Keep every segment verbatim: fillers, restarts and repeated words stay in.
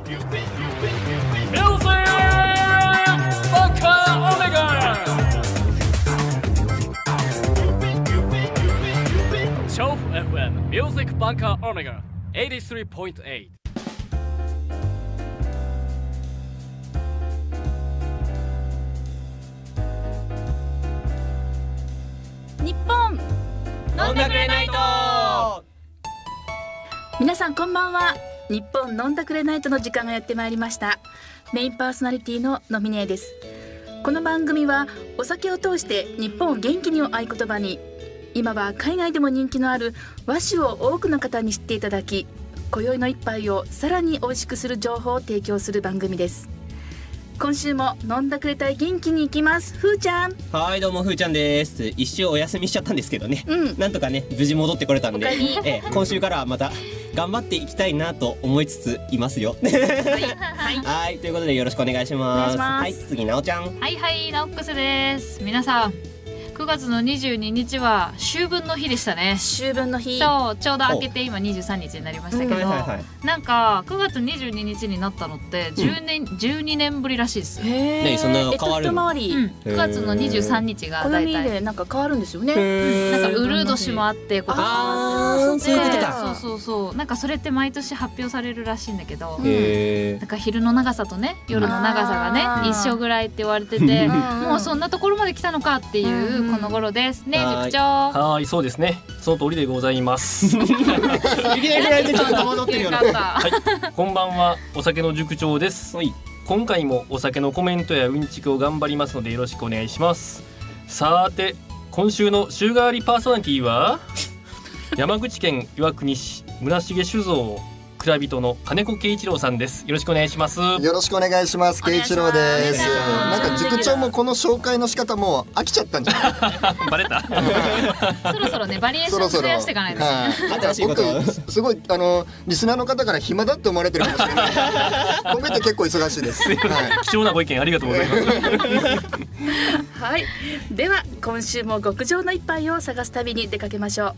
調布 エフエム Music Bunker Omega はちじゅうさんてんはち。 日本飲んだくれないと。 皆さんこんばんは。日本飲んだくれないとの時間がやってまいりました。メインパーソナリティのノミネーです。この番組はお酒を通して日本を元気にを合言葉に、今は海外でも人気のある和酒を多くの方に知っていただき、今宵の一杯をさらに美味しくする情報を提供する番組です。今週も飲んだくれたい元気に行きます。ふーちゃん。 はい、どうもふーちゃんです。一週お休みしちゃったんですけどね、うん、なんとかね無事戻ってこれたんで、えー、今週からはまた頑張っていきたいなと思いつついますよ。はい、はい、はいということでよろしくお願いします。はい、次なおちゃん。 はいはい、ナオックスです。皆さんくがつのにじゅうににちは秋分の日でしたね。 秋分の日。 そうちょうど明けて今にじゅうさんにちになりましたけど、うんはいはいはい、なんかくがつにじゅうににちになったのってじゅうねん、うん、じゅうにねんぶりらしいです。 へえ。 そんな変わるの？ うん、 くがつのにじゅうさんにちがだいたい暦でなんか変わるんですよね。 なんかうるう年もあって今年あーそういうことか。 そうそうそうなんかそれって毎年発表されるらしいんだけど、 へなんか昼の長さとね夜の長さがね一緒ぐらいって言われてて、もうそんなところまで来たのかっていうこの頃です。ね、塾長。 はい、そうですね。その通りでございます。いきなり言われてちょっと戸惑ってるような。 はい、こんばんは、お酒の塾長です。はい、今回もお酒のコメントやうんちくを頑張りますのでよろしくお願いします。さて、今週の週替わりパーソナリティは山口県岩国市村重酒造蔵人の金子圭一郎さんです。よろしくお願いします。 よろしくお願いします。圭一郎です。なんか塾長もこの紹介の仕方もう飽きちゃったんじゃないバレたそろそろねバリエーション増やしていかないと。 新しいこと僕すごいあのリスナーの方から暇だって思われてるかもしれない。コメント結構忙しいです。はい、 貴重なご意見ありがとうございますはい、では今週も極上の一杯を探す旅に出かけましょう。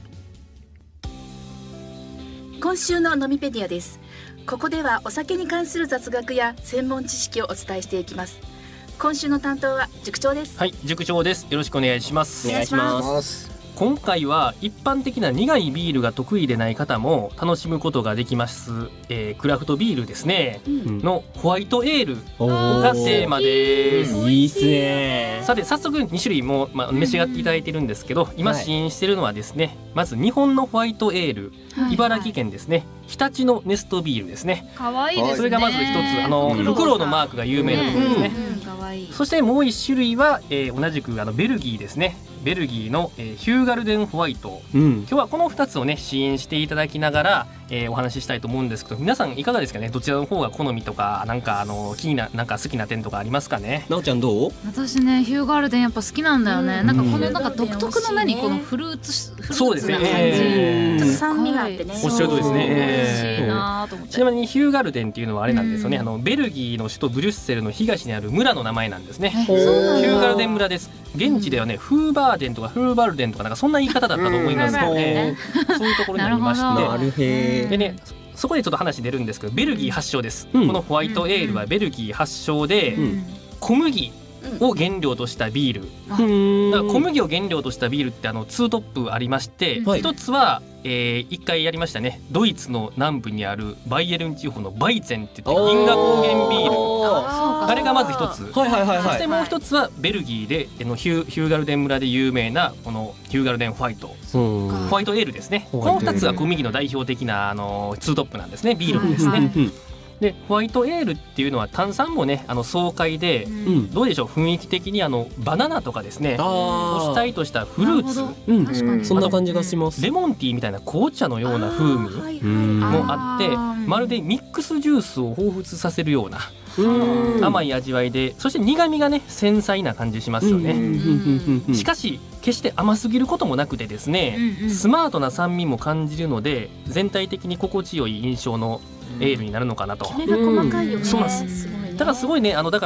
今週の飲みペディアです。ここではお酒に関する雑学や専門知識をお伝えしていきます。今週の担当は塾長です。 はい、塾長です。よろしくお願いします。 お願いします。 今回は一般的な苦いビールが得意でない方も楽しむことができます、えー、クラフトビールですね、うん、のホワイトエールがテーマです。 いいっすね。 さて早速にしゅるいも、まあ、召し上がっていただいてるんですけど、今試飲してるのはですね、はい、まず日本のホワイトエール、はいはい、茨城県ですね日立のネストビールですね。 かわいいですね。 それがまず一つ、あのフクロウのマークが有名なところですね、うんうん、かわいい。そしてもう一種類は、えー、同じくあのベルギーですね。ベルギーの、えー、ヒューガルデンホワイト、うん、今日はこのふたつをね試飲していただきながら、えー、お話ししたいと思うんですけど、皆さんいかがですかね。どちらの方が好みとかなんかあの気にななんか好きな点とかありますかね。 なおちゃんどう？ 私ねヒューガルデンやっぱ好きなんだよね、うん、なんかこのなんか独特の何、ね、このフルーツフルーツな感じ、 えー、ちょっと酸味があってね。 おっしゃるとですね。 美味しいなと思って。 ちなみにヒューガルデンっていうのはあれなんですよね、うん、あのベルギーの首都ブリュッセルの東にある村の名前なんですね。ヒューガルデン村です。現地ではね、うん、フーバーデンとかフーバルデンとかなんかそんな言い方だったと思いますので、うん、そういうところになりましてでね、そこでちょっと話出るんですけど、ベルギー発祥です、うん、このホワイトエールはベルギー発祥で、うん、小麦を原料としたビール、うん、だから小麦を原料としたビールってあのツートップありまして、はい、一つは、えー、一回やりましたね、ドイツの南部にあるバイエルン地方のバイゼンって言って銀河高原ビール、あれがまず一つ、はいはいはいはい、そしてもう一つはベルギーでのヒュー、ヒューガルデン村で有名なこのヒューガルデンホワイト、ホワイトエールですね。この二つが小麦の代表的なあのツートップなんですね、ビールですね、はいはい。でホワイトエールっていうのは炭酸もねあの爽快で、うん、どうでしょう、雰囲気的にあのバナナとかですね、主体としたフルーツ、 うん、そんな感じがします。 レモンティーみたいな紅茶のような風味もあって、まるでミックスジュースを彷彿させるような甘い味わいで、そして苦味がね繊細な感じしますよね。しかし決して甘すぎることもなくてですね、うんうん、スマートな酸味も感じるので全体的に心地よい印象のエールになるのかなと。 きめが細かいよね。 そうなんです。だからすごいね、あのだから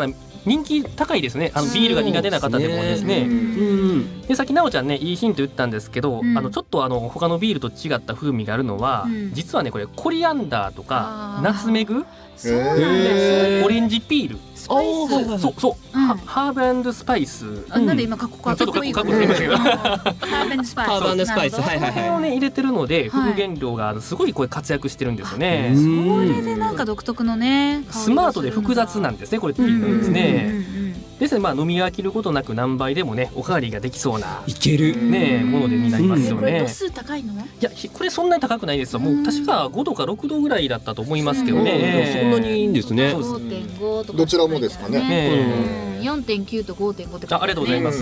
人気高いですね。あのビールが苦手な方でもですね。でさっきなおちゃんねいいヒント言ったんですけど、うん、あのちょっとあの他のビールと違った風味があるのは、うん、実はねこれコリアンダーとかナツメグ、そうなんです。オレンジピール、スパイス、そうそう、うん、ハーブ&スパイス。 あ、なんで今かっこかっこいい。 ちょっとかっこつけましたけど。 ハーブ&スパイス。 ハーブ&スパイス。はいはいはい。 これをね入れてるので副原料がすごいこれ活躍してるんですよね。 それでなんか独特のね。 スマートで複雑なんですねこれっていうのですね。ですね、まあ飲み飽きることなく何杯でもねおかわりができそうないけるねものでになりますよね。 これ度数高いの？いやこれそんなに高くないですよ。もう確かごどかろくどぐらいだったと思いますけどね。 そんなにいいんですね。 ごてんごとかどちらもですかね。 よんてんきゅうと ごてんご って書いてあるね。 ありがとうございます。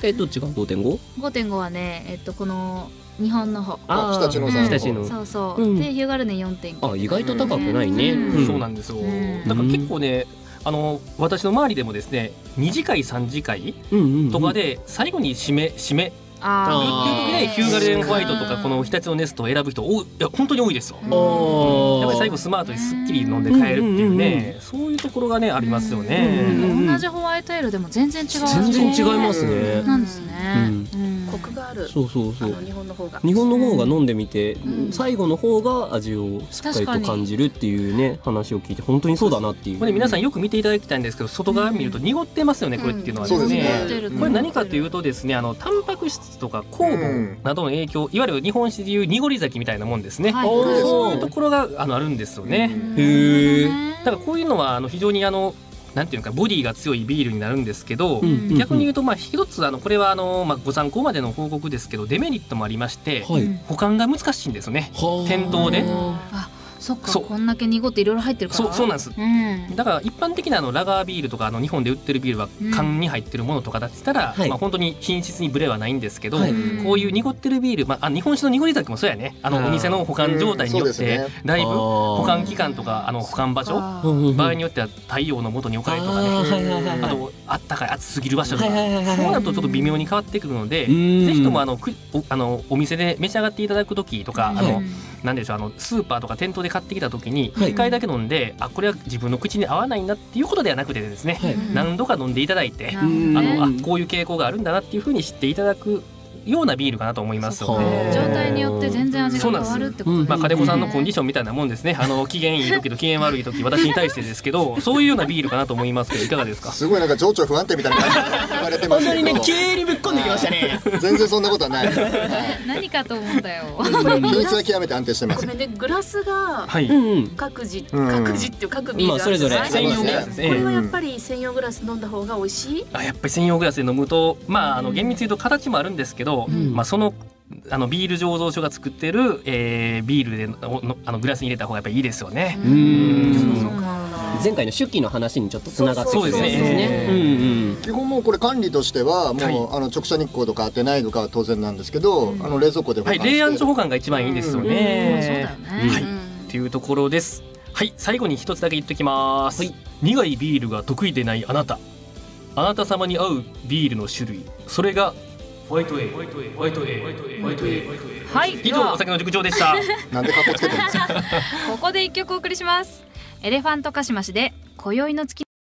えどっちが ごてんご？ ごてんご はねえっとこの日本の方、 あ、日立のさんの方、 そうそう、でヒューガルネ よんてんご。 あ、意外と高くないね。 そうなんですよ。だから結構ねあの私の周りでもですねに次会さん次会とかで最後に締め締めあっていう時でヒューガルデンホワイトとかこの日立のネストを選ぶ人おいや本当に多いですよ。やっぱり最後スマートにすっきり飲んで帰るっていうね、そういうところがねありますよね。 同じホワイトエールでも全然違う。 全然違いますね。 なんですね。 コクがある。 そうそうそう。 日本の方が。 日本の方が飲んでみて最後の方が味をしっかりと感じるっていうね話を聞いて本当にそうだなっていう。 これ皆さんよく見ていただきたいんですけど外側見ると濁ってますよねこれっていうのはですね。これ何かというとですねあのタンパク質とか酵母などの影響、いわゆる日本酒でいう濁り酒みたいなもんですね。はい、そういうところがあのあるんですよね。へー。だからこういうのはあの非常にあのなんていうかボディが強いビールになるんですけど、うんうんうん、逆に言うとまあ一つあのこれはあのまあご参考までの報告ですけどデメリットもありまして、はい、保管が難しいんですよね。店頭で。 あそっか、こんだけ濁っていろいろ入ってるから。 そう、そうなんです、うん、だから一般的なあのラガービールとかあの日本で売ってるビールは缶に入ってるものとかだったら、うんまあ、本当に品質にブレはないんですけど、はい、こういう濁ってるビール、まあ、あ日本酒の濁り酒もそうやねあのお店の保管状態によってだいぶ保管期間とかあの保管場所場合によっては太陽の下に置かれるとかね あ, あとあったかい暑すぎる場所とかそうなるとちょっと微妙に変わってくるのでぜひともあのく お, あのお店で召し上がっていただく時とかあのなんでしょうあのスーパーとか店頭で買ってきた時にいっかいだけ飲んで、はい、あこれは自分の口に合わないなっていうことではなくてですね、はい、何度か飲んでいただいて、あのあこういう傾向があるんだなっていうふうに知っていただくようなビールかなと思いますよね。 状態によって全然味が変わるってことですね。 まあ金子さんのコンディションみたいなもんですね。あの機嫌いい時と機嫌悪い時私に対してですけどそういうようなビールかなと思いますけどいかがですか。 すごいなんか情緒不安定みたいな感じで言われてますけど本当にね急にぶっこんできましたね。 全然そんなことはない。 何かと思ったよ。 品質は極めて安定してます。 ごめんねグラスが各自、はい、各自っていう各ビールがある、まあ、 それぞれ専用グラス、ね、これはやっぱり専用グラス飲んだ方が美味しい。 あやっぱり専用グラスで飲むとまああの厳密に言うと形もあるんですけど、うん、まあそのあのビール醸造所が作ってる、えー、ビールでのあのグラスに入れた方がやっぱりいいですよね。うんうん前回の手記の話にちょっとつながってくるんですね。 基本もうこれ管理としてはもう、はい、あの直射日光とか当てないとかは当然なんですけど、うん、あの冷蔵庫で保管して、はい、冷暗所保管が一番いいですよね。はいというところです。はい最後に一つだけ言っておきます、はい、苦いビールが得意でないあなたあなた様に合うビールの種類それがホワイトエーホワイトエーホワイトエーホワイトエーホワイトエーはい以上お酒の塾長でした。 なんでカッコつけてるんですか。 ここで一曲お送りします。エレファントカシマシで今宵の月。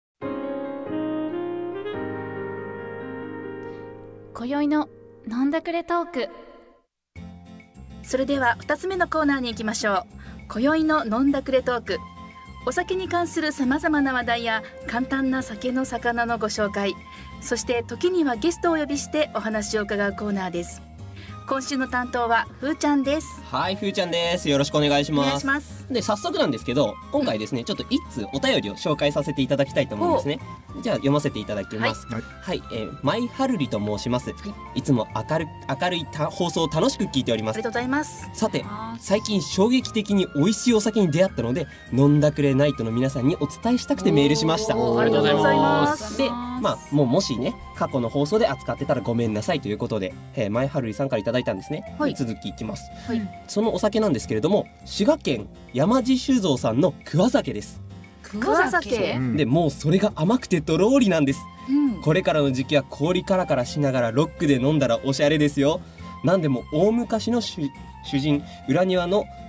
今宵の飲んだくれトーク。それではふたつめのコーナーに行きましょう。今宵の飲んだくれトーク。お酒に関するさまざまな話題や簡単な酒の魚のご紹介、そして時にはゲストをお呼びしてお話を伺うコーナーです。今週の担当はふーちゃんです。 はい、ふーちゃんです。よろしくお願いします。 お願いします。 で、早速なんですけど、今回ですね、うん、ちょっと一通お便りを紹介させていただきたいと思うんですね。じゃあ読ませていただきます。はい、はい、えー、マイハルリと申します。はい、いつも明る明るい放送を楽しく聞いております。 ありがとうございます。 さて、最近衝撃的に美味しいお酒に出会ったので、飲んだくれナイトの皆さんにお伝えしたくてメールしました。 ありがとうございます。 で、まあもうもしね過去の放送で扱ってたらごめんなさいということで、えー、マイハルリさんからいただいたんですね。はい、続きいきます。はい、そのお酒なんですけれども、滋賀県山地酒造さんの桑酒です。 桑酒、 うん、でもうそれが甘くてとろーりなんです。うん、これからの時期は氷カラカラしながらロックで飲んだらおしゃれですよ。なんでも大昔の主人裏庭の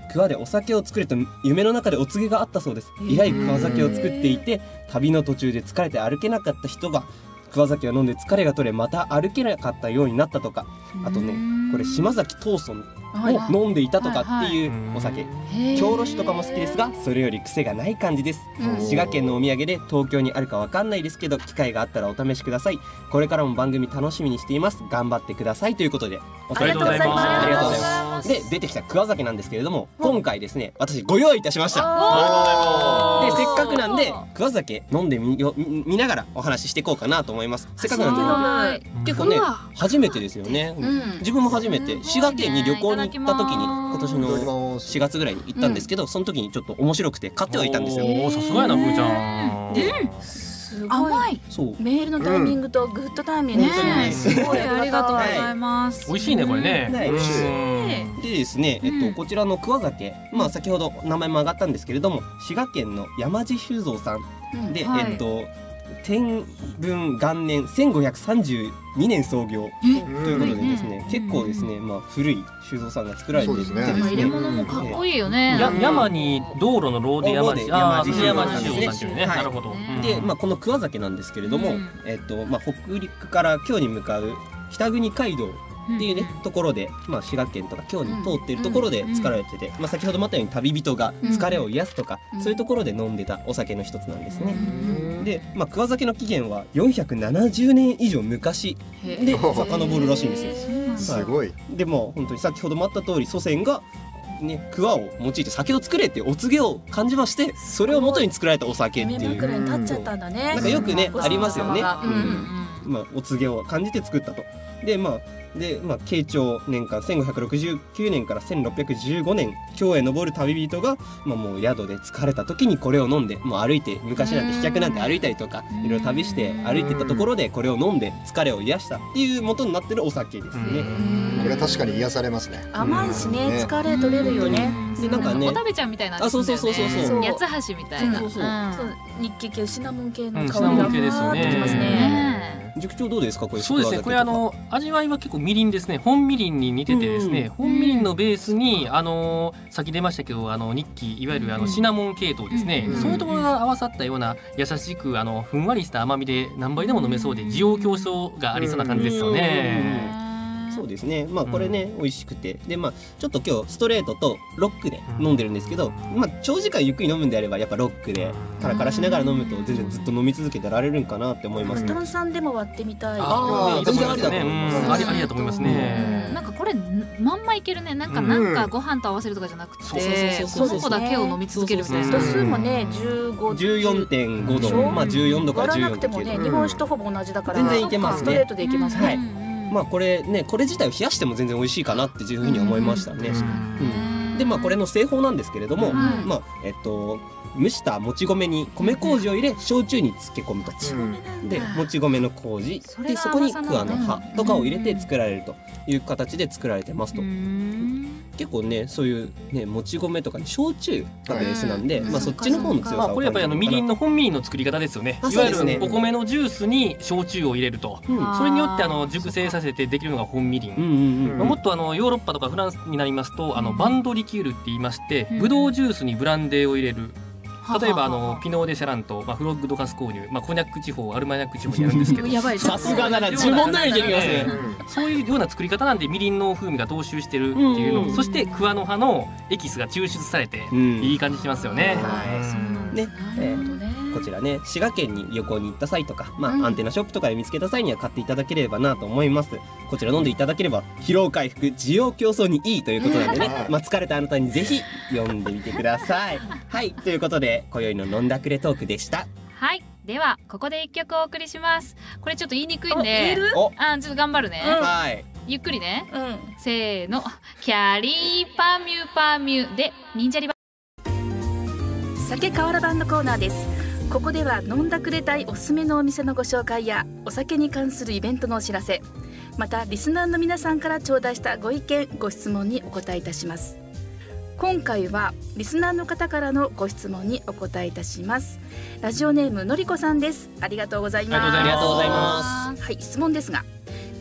桑でお酒を作ると夢の中でお告げがあったそうです。以来桑酒を作っていて、旅の途中で疲れて歩けなかった人が桑酒を飲んで疲れが取れ、また歩けなかったようになったとか、あとねこれ島崎藤村を飲んでいたとかっていうお酒、郷土酒とかも好きですが、それより癖がない感じです。滋賀県のお土産で東京にあるかわかんないですけど、機会があったらお試しください。これからも番組楽しみにしています。頑張ってくださいということで、 ありがとうございます。 ありがとうございます。で出てきた桑酒なんですけれども、今回ですね私ご用意いたしました。でせっかくなんで桑酒飲んでみよ見ながらお話ししていこうかなと思います。せっかくなんで結構ね初めてですよね、うん、自分も初めて滋賀県に旅行に行った時に今年のしがつぐらいに行ったんですけど、うん、その時にちょっと面白くて買ってはいたんですよ。 おさすがやなふーちゃん。 ですごい甘い。そうメールのタイミングとグッドタイミングですね。すごいありがとうございます。 美味しいねこれね。 美味しい。でですね、えっとこちらの桑酒、まあ先ほど名前も上がったんですけれども、滋賀県の山地酒造さんで、えっと天文元年せんごひゃくさんじゅうにねん創業ということでですね、結構ですね、まあ古い酒造さんが作られていてですね、 入れ物もかっこいいよね。 山に道路のローで山地、ああ山地酒造さんですね。なるほど。 で、まあこの桑酒なんですけれども、えっとまあ北陸から京に向かう北国街道っていうねところで、まあ滋賀県とか京に通っているところで作られてて、まあ先ほどもあったように旅人が疲れを癒すとか、そういうところで飲んでたお酒の一つなんですね。で、まあ桑酒の起源はよんひゃくななじゅうねん以上昔で遡るらしいんですよ。 すごい。 でも本当に先ほどもあった通り、祖先がね桑を用いて酒を作れってお告げを感じまして、それを元に作られたお酒っていう。 夢枕に立っちゃったんだね。 なんかよくねありますよね。まあお告げを感じて作ったと。でまあでまあ慶長年間せんごひゃくろくじゅうきゅうねんからせんろっぴゃくじゅうごねん、京へ登る旅人が、まあ、もう宿で疲れた時にこれを飲んで、もう歩いて、昔なんて飛脚なんて歩いたりとかいろいろ旅して歩いてたところでこれを飲んで疲れを癒したっていう元になってるお酒ですね。 これは確かに癒されますね。 甘いしね、疲れ取れるよね。 でなんかね、お食べちゃんみたいな。 あ、そうそうそうそうそう。 八つ橋みたいな。 そうそう。日記系シナモン系の香りがふわーってきますね。 塾長どうですかこれ。 そうですね。これあの味わいは結構みりんですね。本みりんに似ててですね、本みりんのベースにあのさっき出ましたけどあの日記いわゆるあのシナモン系統ですね。そういうところが合わさったような優しくあのふんわりした甘みで何杯でも飲めそうで滋養強壮がありそうな感じですよね。 そうですね。まあこれね、美味しくて、でまあちょっと今日ストレートとロックで飲んでるんですけど、まあ長時間ゆっくり飲むんであればやっぱロックでカラカラしながら飲むと全然ずっと飲み続けてられるんかなって思います。 炭酸でも割ってみたい。 ああ、全然ありだと思います。 ありありだと思いますね。 なんかこれまんまいけるね。なんかなんかご飯と合わせるとかじゃなくて、この子だけを飲み続けるみたいな。 度数もね、じゅうご、 じゅうよんてんごど、まあじゅうよんどからじゅうよんど。 割らなくてもね、日本酒とほぼ同じだから全然いけますね。 ストレートでいけますね。 まあこれね、これ自体を冷やしても全然美味しいかなっていうふうに思いましたね。うん、でまあこれの製法なんですけれども、まあえっと蒸したもち米に米麹を入れ焼酎に漬け込むと。でもち米の麹でそこに桑の葉とかを入れて作られるという形で作られてますと。結構ねそういうねもち米とかに焼酎がベースなんで、まあそっちの方の強さを。 まあこれやっぱりあのみりんの本みりんの作り方ですよね。いわゆるお米のジュースに焼酎を入れると、それによってあの熟成させてできるのが本みりん。もっとあのヨーロッパとかフランスになりますとあのバンドリキュールって言いまして、ブドウジュースにブランデーを入れる。例えばあのピノーデシャランと、まあ、フロッグドカス購入、まあ、コニャック地方アルマニャック地方にあるんですけどさすがなら呪文のように出てきますね。 そういうような作り方なんでみりんの風味が踏襲してるっていうの、そして桑の葉のエキスが抽出されていい感じしますよね。 ね、えー、こちらね滋賀県に旅行に行った際とか、まあ、アンテナショップとかで見つけた際には買っていただければなと思います。こちら飲んでいただければ疲労回復滋養強壮にいいということなんでね、まあ疲れたあなたにぜひ読んでみてください。はいということで今宵の飲んだくれトークでした。 はい、ではここで一曲お送りします。これちょっと言いにくいんであちょっと頑張るね、 うん、 はいゆっくりね、 うん、 せーのキャリーパミュパミュで忍者リバ酒河原版のコーナーです。ここでは飲んだくれたいおすすめのお店のご紹介やお酒に関するイベントのお知らせ、またリスナーの皆さんから頂戴したご意見ご質問にお答えいたします。今回はリスナーの方からのご質問にお答えいたします。ラジオネームのりこさんです。ありがとうございます。 ありがとうございます。 はい、質問ですが、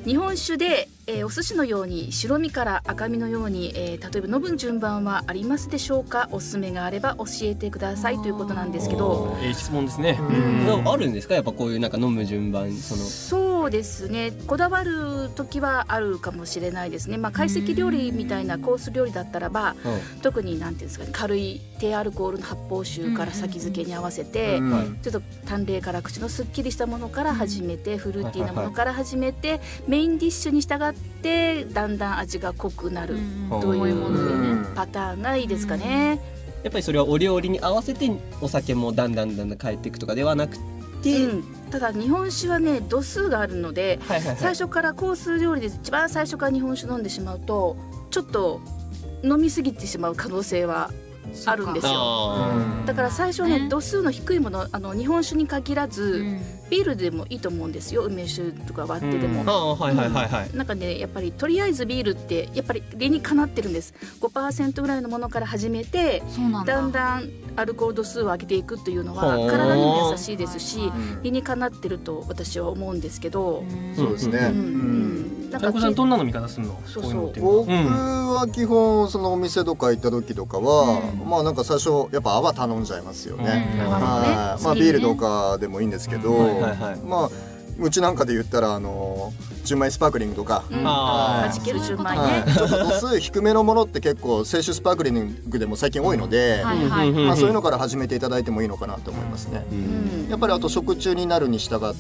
日本酒で、えー、お寿司のように白身から赤身のように、えー、例えば飲む順番はありますでしょうか。おすすめがあれば教えてくださいということなんですけど、 えー、質問ですね。 うん、あるんですか、やっぱこういうなんか飲む順番。そのそうですね、こだわる時はあるかもしれないですね。まあ、懐石料理みたいなコース料理だったらば、うん、特になんていうんですかね、軽い低アルコールの発泡酒から先付けに合わせて、うん、ちょっと淡麗から口のすっきりしたものから始めて、フルーティーなものから始めて、メインディッシュに従ってだんだん味が濃くなるというパターンがいいですかね。 やっぱりそれはお料理に合わせてお酒もだんだんだんだん変えていくとかではなくて、うん、 ただ日本酒はね度数があるので、はいはいはい、最初からコース料理で一番最初から日本酒飲んでしまうとちょっと飲みすぎてしまう可能性はあるんですよ。だから最初はね、度数の低いもの、あの日本酒に限らず、うん、ビールでもいいと思うんですよ。梅酒とか割ってでも、なんかねやっぱりとりあえずビールってやっぱり理にかなってるんです。 ごパーセント ぐらいのものから始めて だ, だんだんアルコール度数を上げていくというのは体にも優しいですし、理にかなってると私は思うんですけど。 そうですね。 なんかさんどんな飲み方するの？ そうそう、 僕は基本そのお店とか行った時とかは、うん、まあなんか最初やっぱ泡頼んじゃいますよね。うん、まあビールとかでもいいんですけど、うんはいはいはい、まあうちなんかで言ったらあの純米スパークリングとか、 うん、はじける純米ね、 はい、ちょっと度数低めのものって結構清酒スパークリングでも最近多いので、まあそういうのから始めていただいてもいいのかなと思いますね。うん、やっぱりあと食中になるに従って、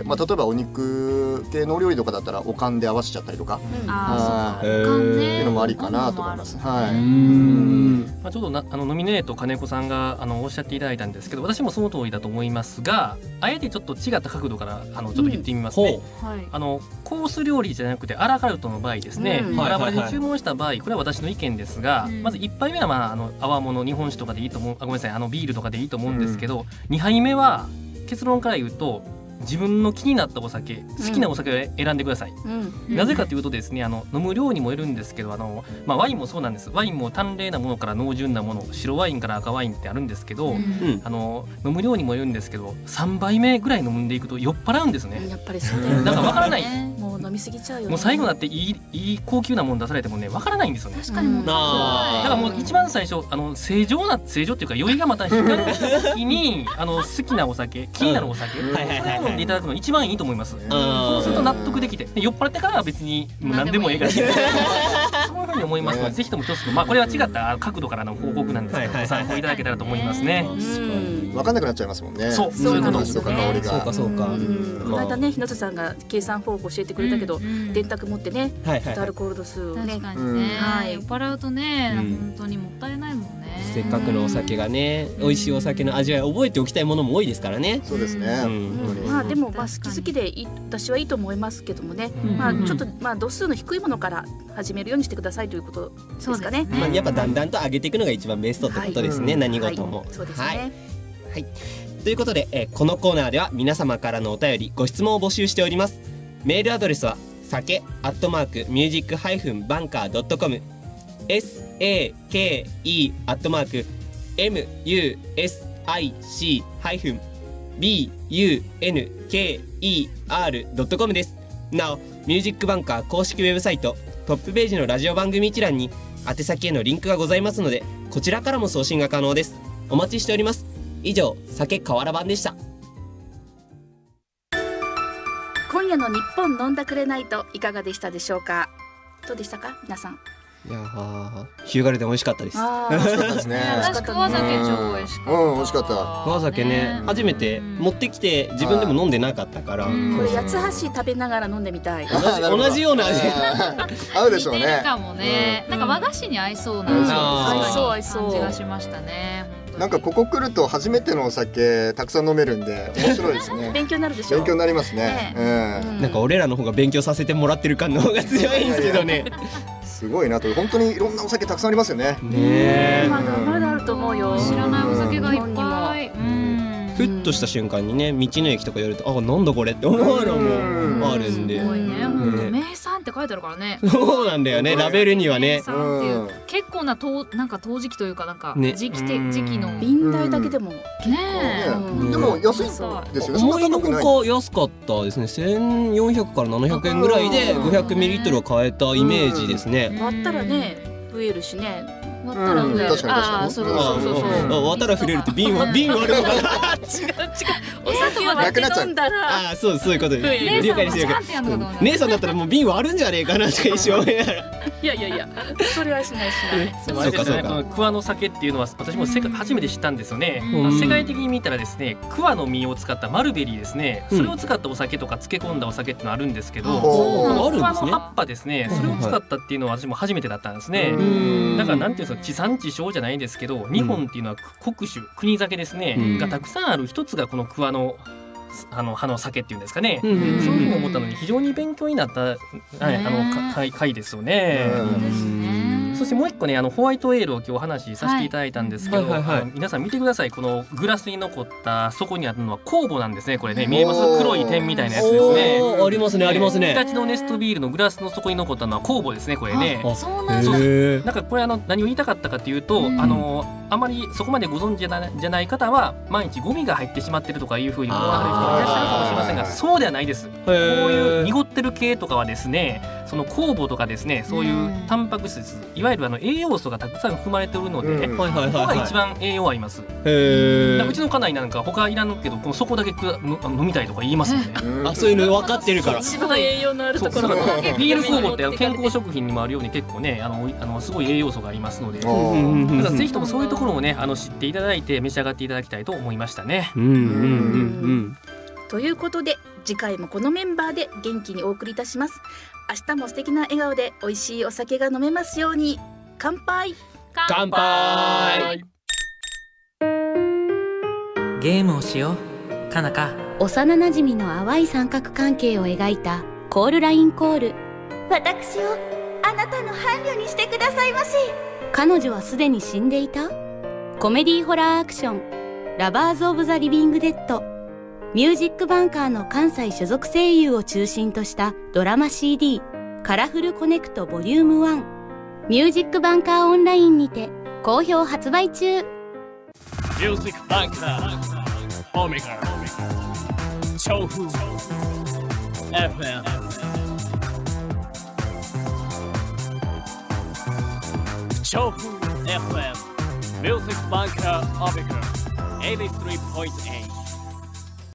まあ、例えばお肉系のお料理とかだったらおかんで合わせちゃったりとか、うん、あっていうのもありかなと思います。はい。 まあちょっとなあのノミネート金子さんがあのおっしゃっていただいたんですけど、私もその通りだと思いますが、あえてちょっと違った角度からあのちょっと言ってみますね。うんはい、あのコース料理じゃなくてアラカルトの場合ですね、うん、バラバラに注文した場合、これは私の意見ですが、うん、まずいっぱいめはまああの泡物日本酒とかでいいと思う、あごめんなさいあのビールとかでいいと思うんですけど、うん、にはいめは結論から言うと自分の気になったお酒、好きなお酒を選んでください。うん、なぜかというとですね、あの飲む量にもよるんですけど、あの、まあ、ワインもそうなんです。ワインも淡麗なものから濃純なもの、白ワインから赤ワインってあるんですけど、うん、あの飲む量にもよるんですけど、さんばいめぐらい飲んでいくと酔っ払うんですね。 やっぱりそうだよね。 だから分からない。 もう飲みすぎちゃうよね。 もう最後になっていい、いい高級なもの出されてもね、分からないんですよね。 確かにもう。だからもう一番最初、あの正常な正常っていうか酔いがまた引かれた時に、あの好きなお酒、気になるお酒、それを飲んでいただくのが一番いいと思います。そうすると納得できて、酔っ払ってからは別にもう何でもいいからそういうふうに思いますので、ぜひとも一つの、まあこれは違った角度からの報告なんですけど、ご参考いただけたらと思いますね。 分かんなくなっちゃいますもんね。 そう、そういうことですよね。 そうかそうか。この間ね、日野さんが計算方法教えてくれたけど、電卓持ってね、アルコール度数をね、 確かにね、酔っ払うとね、本当にもったいないもんね。 せっかくのお酒がね、美味しいお酒の味わい覚えておきたいものも多いですからね。 そうですね。 まあでもまあ好き好きで私はいいと思いますけどもね、まあちょっとまあ度数の低いものから始めるようにしてくださいということですかね。 まあやっぱだんだんと上げていくのが一番ベストってことですね。何事も。 そうですね。 はい。ということで、えー、このコーナーでは皆様からのお便りご質問を募集しております。メールアドレスは酒アットマークミュージックハイフンバンカードットコム エスエーケーイー アットマーク エムユーエスアイシー ハイフン ビーユーエヌケーイーアール ドットコムです。なおミュージックバンカー公式ウェブサイトトップページのラジオ番組一覧に宛先へのリンクがございますので、こちらからも送信が可能です。お待ちしております。以上、酒河原版でした。 今夜の日本飲んだくれないといかがでしたでしょうか。どうでしたか皆さん。 いやー、ヒューガルデン美味しかったです。 美味しかったですね。 私川酒超美味しかった。 うん、美味しかった。 川酒ね、初めて持ってきて自分でも飲んでなかったから、これ八つ橋食べながら飲んでみたい。 同じような味。 合うでしょうね。 似てるかもね。なんか和菓子に合いそうな感じがしましたね。 なんかここ来ると初めてのお酒たくさん飲めるんで面白いですね。 勉強になるでしょ。 勉強になりますね。 なんか俺らの方が勉強させてもらってる感の方が強いんですけどね。 すごいなと、本当にいろんなお酒たくさんありますよね。 ねえ、まだまだあると思うよ。 知らないお酒がいっぱい。 ふっとした瞬間にね道の駅とか寄るとあなんだこれって思うのもあるんで、 すごいね、本当名産って書いてあるからね。 そうなんだよね、ラベルにはね。 名産っていう結構なとなんか陶磁器というかなんか時期て時期の瓶代だけでもねでも安いですよね。 思いのほか安かったですね。せんよんひゃくからななひゃくえんぐらいでごひゃくミリリットルを買えたイメージですね。 割ったらね増えるしね。 割ったら増える。ああそうそうそうそう。 割ったら増えるって瓶は瓶割るのかな。違う違う。 お酒をだけ飲んだら。 あそうそういうことで。理解してるけど。姉さんだったらもう瓶割るんじゃねえかなとか一応思いながら。 いやいやいやそれはしないしない。 そうかそうか。桑の酒っていうのは私も世界初めて知ったんですよね。世界的に見たらですね桑の実を使ったマルベリーですね。それを使ったお酒とか漬け込んだお酒ってのあるんですけど、この桑の葉っぱですねそれを使ったっていうのは私も初めてだったんですね。だからなんていうんですか地産地消じゃないですけど日本っていうのは国酒国酒ですねがたくさんある一つがこの桑のあの葉の酒っていうんですかね、そういうふうに思ったのに非常に勉強になった、はい、あの回回ですよね。そしてもう一個ねあのホワイトエールを今日お話しさせていただいたんですけど、皆さん見てください。このグラスに残った底にあるのは酵母なんですね。これね見えます？黒い点みたいなやつですね。 ありますねありますね。 日立のネストビールのグラスの底に残ったのは酵母ですねこれね。 そうなんです。 なんかこれあの何を言いたかったかというと、あのあまりそこまでご存知じゃないじゃない方は毎日ゴミが入ってしまってるとかいうふうに思われる人もいらっしゃるかもしれませんが、そうではないです。こういう濁ってる系とかはですねその酵母とかですねそういうタンパク質いわゆるあの栄養素がたくさん含まれておるので、ここが一番栄養あります。うちの家内なんか他いらんけどこの底だけ飲みたいとか言いますよね。 あそういうの分かってるから。 一番栄養のあるところ。 ビール酵母って健康食品にもあるように結構ねあのあのすごい栄養素がありますので、だからぜひともそういうところもねあの知っていただいて召し上がっていただきたいと思いましたね。 うんうんうんうん。 ということで次回もこのメンバーで元気にお送りいたします。明日も素敵な笑顔で美味しいお酒が飲めますように。乾杯。 乾杯。 ゲームをしようかなか。 幼なじみの淡い三角関係を描いたコールラインコール。 私をあなたの伴侶にしてくださいまし。 彼女はすでに死んでいた。コメディホラーアクションラバーズ・オブ・ザ・リビング・デッド。ミュージックバンカーの関西所属声優を中心としたドラマ シーディー カラフルコネクトボリュームワンミュージックバンカーオンラインにて好評発売中。 ミュージックバンカーオメガ調布 エフエム 調布 エフエム ミュージックバンカーオメガ エイティスリーポイントエイト